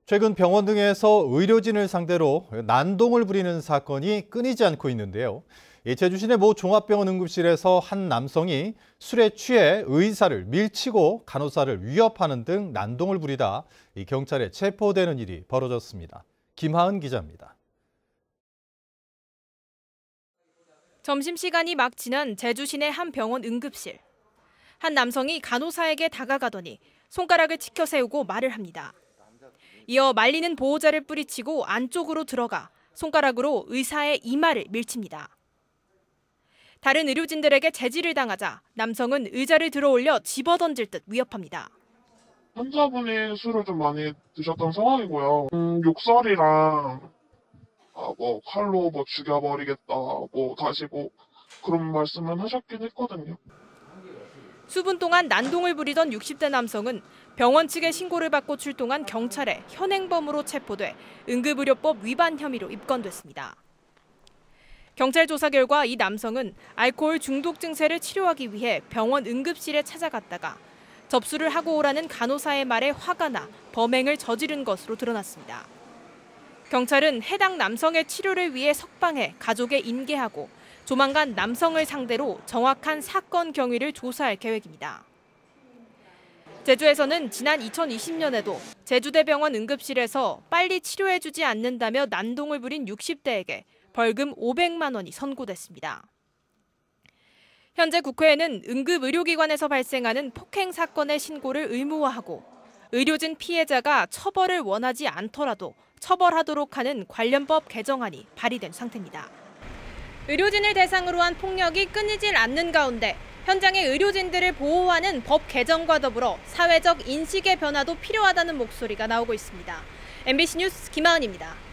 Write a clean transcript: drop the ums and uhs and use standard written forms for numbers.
최근 병원 등에서 의료진을 상대로 난동을 부리는 사건이 끊이지 않고 있는데요. 제주시내 모 종합병원 응급실에서 한 남성이 술에 취해 의사를 밀치고 간호사를 위협하는 등 난동을 부리다 경찰에 체포되는 일이 벌어졌습니다. 김하은 기자입니다. 점심시간이 막 지난 제주시내 한 병원 응급실. 한 남성이 간호사에게 다가가더니 손가락을 치켜 세우고 말을 합니다. 이어 말리는 보호자를 뿌리치고 안쪽으로 들어가 손가락으로 의사의 이마를 밀칩니다. 다른 의료진들에게 제지를 당하자 남성은 의자를 들어올려 집어던질 듯 위협합니다. 환자분이 술을 좀 많이 드셨던 상황이고요. 욕설이랑 칼로 죽여버리겠다, 다시 그런 말씀은 하셨긴 했거든요. 수분 동안 난동을 부리던 60대 남성은 병원 측의 신고를 받고 출동한 경찰에 현행범으로 체포돼 응급의료법 위반 혐의로 입건됐습니다. 경찰 조사 결과 이 남성은 알코올 중독 증세를 치료하기 위해 병원 응급실에 찾아갔다가 접수를 하고 오라는 간호사의 말에 화가 나 범행을 저지른 것으로 드러났습니다. 경찰은 해당 남성의 치료를 위해 석방해 가족에 인계하고 조만간 남성을 상대로 정확한 사건 경위를 조사할 계획입니다. 제주에서는 지난 2020년에도 제주대병원 응급실에서 빨리 치료해주지 않는다며 난동을 부린 60대에게 벌금 500만 원이 선고됐습니다. 현재 국회에는 응급의료기관에서 발생하는 폭행 사건의 신고를 의무화하고 의료진 피해자가 처벌을 원하지 않더라도 처벌하도록 하는 관련법 개정안이 발의된 상태입니다. 의료진을 대상으로 한 폭력이 끊이질 않는 가운데 현장의 의료진들을 보호하는 법 개정과 더불어 사회적 인식의 변화도 필요하다는 목소리가 나오고 있습니다. MBC 뉴스 김하은입니다.